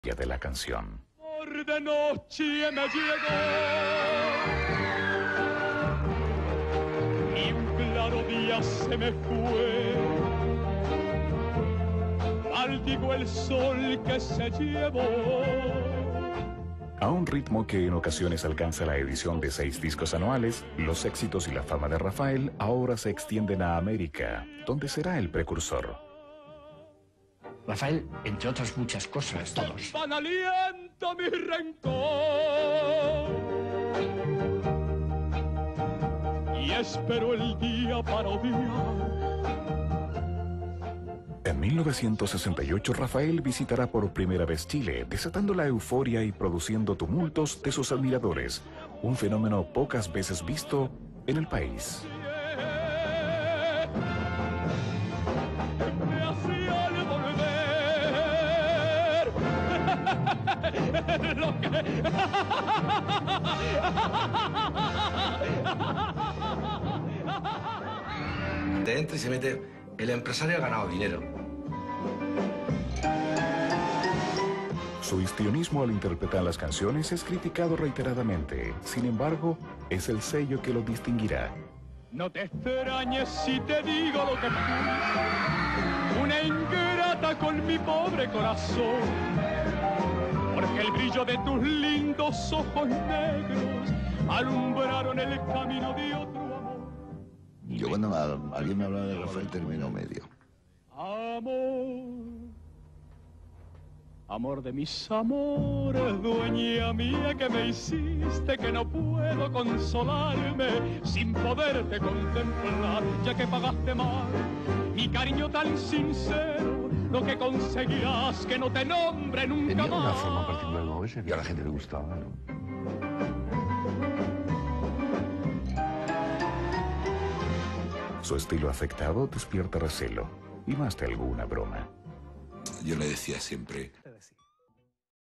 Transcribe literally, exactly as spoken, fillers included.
de la canción. Por de noche me llegó y un claro día se me fue. Maldigo el sol que se llevó. A un ritmo que en ocasiones alcanza la edición de seis discos anuales, los éxitos y la fama de Rafael ahora se extienden a América, donde será el precursor. Rafael, entre otras muchas cosas, todos. Van aliento mi rencor y espero el día para odiar. En mil novecientos sesenta y ocho, Rafael visitará por primera vez Chile, desatando la euforia y produciendo tumultos de sus admiradores, un fenómeno pocas veces visto en el país. Me hacía al volver lo que... De entra y se mete, el empresario ha ganado dinero. Su histrionismo al interpretar las canciones es criticado reiteradamente. Sin embargo, es el sello que lo distinguirá. No te extrañes si te digo lo que fui, una ingrata con mi pobre corazón, porque el brillo de tus lindos ojos negros alumbraron el camino de otro amor. Yo cuando a- alguien me hablaba de Rafael termino medio. Amor, amor de mis amores, dueña mía que me hiciste, que no puedo consolarme sin poderte contemplar, ya que pagaste mal mi cariño tan sincero, lo que conseguirás que no te nombre nunca Tenía una más. forma particular de moverse y a la gente le gustaba, ¿no? Su estilo afectado despierta recelo y más de alguna broma. Yo le decía siempre,